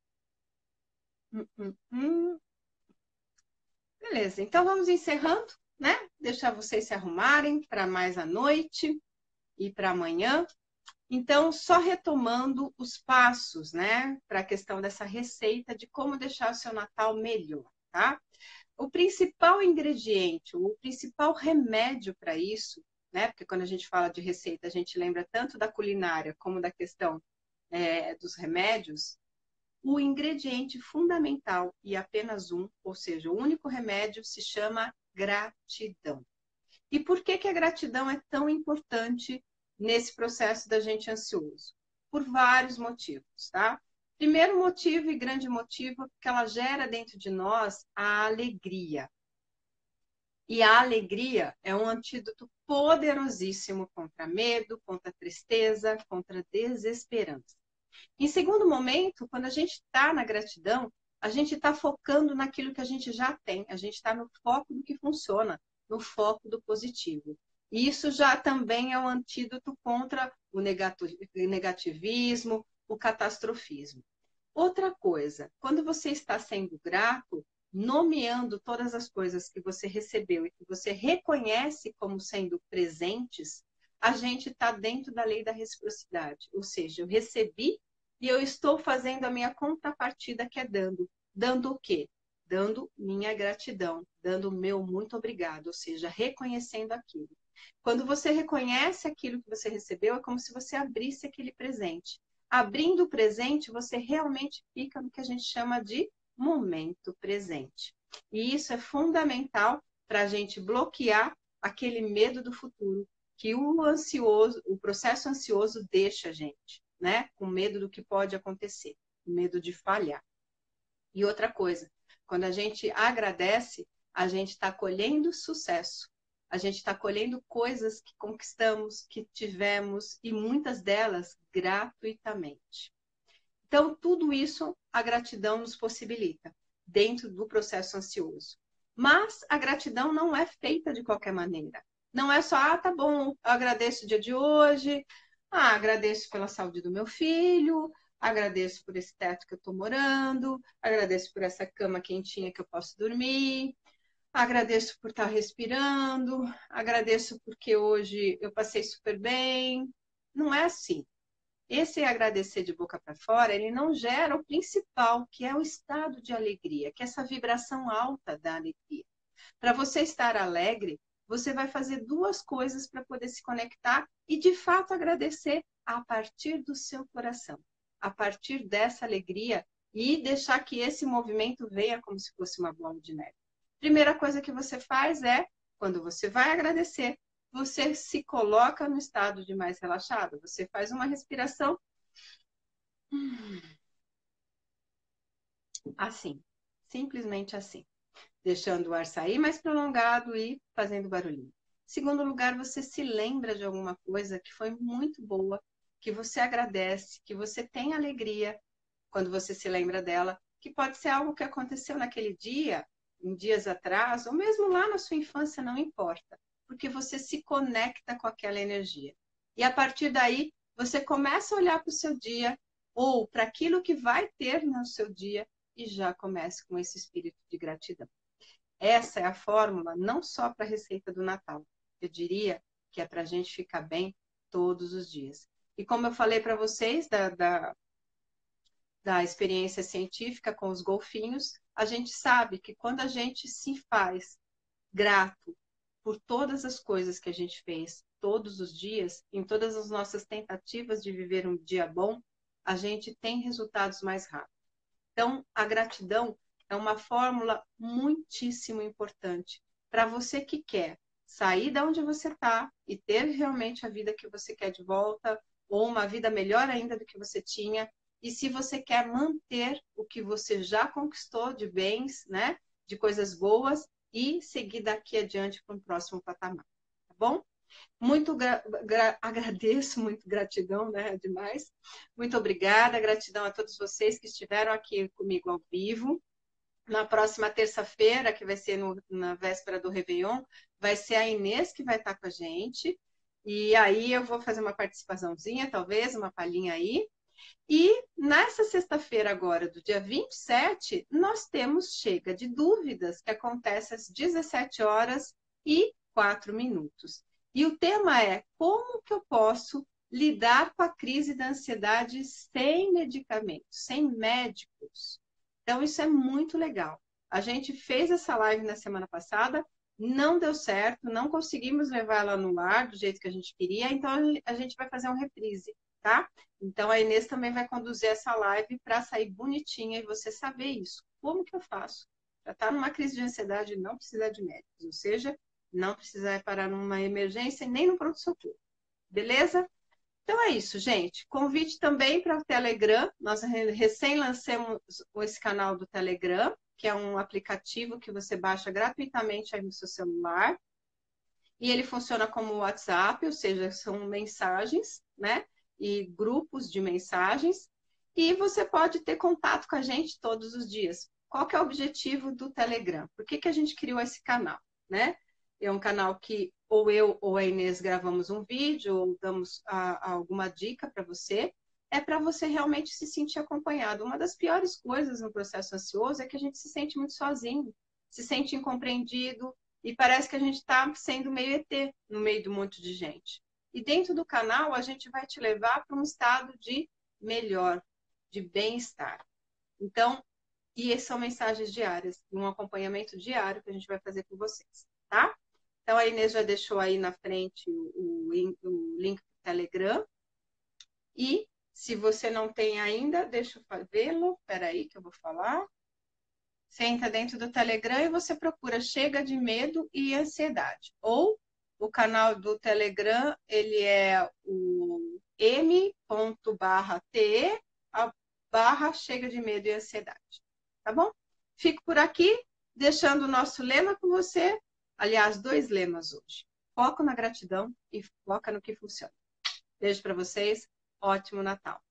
Beleza, então vamos encerrando, né? Deixar vocês se arrumarem para mais à noite e para amanhã. Então, só retomando os passos, né, para a questão dessa receita de como deixar o seu Natal melhor, tá? O principal ingrediente, o principal remédio para isso, né, porque quando a gente fala de receita, a gente lembra tanto da culinária como da questão dos remédios, o ingrediente fundamental e apenas um, ou seja, o único remédio se chama gratidão. E por que a gratidão é tão importante nesse processo da gente ansioso? Por vários motivos, tá? Primeiro motivo e grande motivo é porque ela gera dentro de nós a alegria. E a alegria é um antídoto poderosíssimo contra medo, contra tristeza, contra desesperança. Em segundo momento, quando a gente está na gratidão, a gente está focando naquilo que a gente já tem, a gente está no foco do que funciona, no foco do positivo. E isso já também é um antídoto contra o negativismo, o catastrofismo. Outra coisa, quando você está sendo grato, nomeando todas as coisas que você recebeu e que você reconhece como sendo presentes, a gente está dentro da lei da reciprocidade. Ou seja, eu recebi e eu estou fazendo a minha contrapartida, que é dando. Dando o quê? Dando minha gratidão, dando o meu muito obrigado, ou seja, reconhecendo aquilo. Quando você reconhece aquilo que você recebeu, é como se você abrisse aquele presente. Abrindo o presente, você realmente fica no que a gente chama de momento presente. E isso é fundamental para a gente bloquear aquele medo do futuro que o processo ansioso deixa a gente, né? Com medo do que pode acontecer, medo de falhar. E outra coisa, quando a gente agradece, a gente está colhendo sucesso. A gente está colhendo coisas que conquistamos, que tivemos, e muitas delas gratuitamente. Então, tudo isso a gratidão nos possibilita. dentro do processo ansioso. Mas a gratidão não é feita de qualquer maneira. Não é só, ah, tá bom, eu agradeço o dia de hoje, ah, agradeço pela saúde do meu filho, agradeço por esse teto que eu estou morando, agradeço por essa cama quentinha que eu posso dormir, agradeço por estar respirando, agradeço porque hoje eu passei super bem. Não é assim. Esse agradecer de boca para fora, ele não gera o principal, que é o estado de alegria, que é essa vibração alta da alegria. Para você estar alegre, você vai fazer duas coisas para poder se conectar e, de fato, agradecer a partir do seu coração, a partir dessa alegria e deixar que esse movimento venha como se fosse uma bola de neve. Primeira coisa que você faz é, quando você vai agradecer, você se coloca no estado de mais relaxado. Você faz uma respiração assim, simplesmente assim, deixando o ar sair mais prolongado e fazendo barulhinho. Segundo lugar, você se lembra de alguma coisa que foi muito boa, que você agradece, que você tem alegria quando você se lembra dela, que pode ser algo que aconteceu naquele dia, em dias atrás, ou mesmo lá na sua infância, não importa, porque você se conecta com aquela energia. E a partir daí, você começa a olhar para o seu dia, ou para aquilo que vai ter no seu dia, e já começa com esse espírito de gratidão. Essa é a fórmula, não só para a receita do Natal. Eu diria que é para a gente ficar bem todos os dias. E como eu falei para vocês da experiência científica com os golfinhos, a gente sabe que quando a gente se faz grato por todas as coisas que a gente fez todos os dias, em todas as nossas tentativas de viver um dia bom, a gente tem resultados mais rápidos. Então, a gratidão é uma fórmula muitíssimo importante para você que quer sair de onde você está e ter realmente a vida que você quer de volta, ou uma vida melhor ainda do que você tinha. E se você quer manter o que você já conquistou de bens, né, de coisas boas, e seguir daqui adiante para um próximo patamar, tá bom? Muito agradeço, muito gratidão, né? Demais. Muito obrigada, gratidão a todos vocês que estiveram aqui comigo ao vivo. Na próxima terça-feira, que vai ser na véspera do Réveillon, vai ser a Inês que vai estar com a gente. E aí eu vou fazer uma participaçãozinha, talvez, uma palhinha aí. E nessa sexta-feira agora, do dia 27, nós temos Chega de Dúvidas, que acontece às 17h04. E o tema é como que eu posso lidar com a crise da ansiedade sem medicamentos, sem médicos. Então, isso é muito legal. A gente fez essa live na semana passada, não deu certo, não conseguimos levar ela no ar do jeito que a gente queria, então a gente vai fazer um reprise, tá? Então, a Inês também vai conduzir essa live para sair bonitinha e você saber isso. Como que eu faço? Para estar numa crise de ansiedade e não precisar de médicos, ou seja, não precisar parar numa emergência nem no pronto-socorro. Beleza? Então é isso, gente. Convite também para o Telegram. Nós recém lançamos esse canal do Telegram, que é um aplicativo que você baixa gratuitamente aí no seu celular. E ele funciona como WhatsApp, ou seja, são mensagens, né? E grupos de mensagens. E você pode ter contato com a gente todos os dias. Qual que é o objetivo do Telegram? Por que a gente criou esse canal, né? É um canal que ou eu ou a Inês gravamos um vídeo ou damos alguma dica para você. É para você realmente se sentir acompanhado. Uma das piores coisas no processo ansioso é que a gente se sente muito sozinho, se sente incompreendido e parece que a gente está sendo meio ET no meio de um monte de gente. E dentro do canal a gente vai te levar para um estado de melhor, de bem-estar. Então, e são mensagens diárias, um acompanhamento diário que a gente vai fazer com vocês, tá? Então, a Inês já deixou aí na frente o link do Telegram. E, se você não tem ainda, deixa eu vê-lo. Espera aí que eu vou falar. Você entra dentro do Telegram e você procura Chega de Medo e Ansiedade. Ou o canal do Telegram, ele é o m./te/Chega de Medo e Ansiedade. Tá bom? Fico por aqui, deixando o nosso lema com você. Aliás, 2 lemas hoje. Foco na gratidão e foca no que funciona. Beijo para vocês. Ótimo Natal.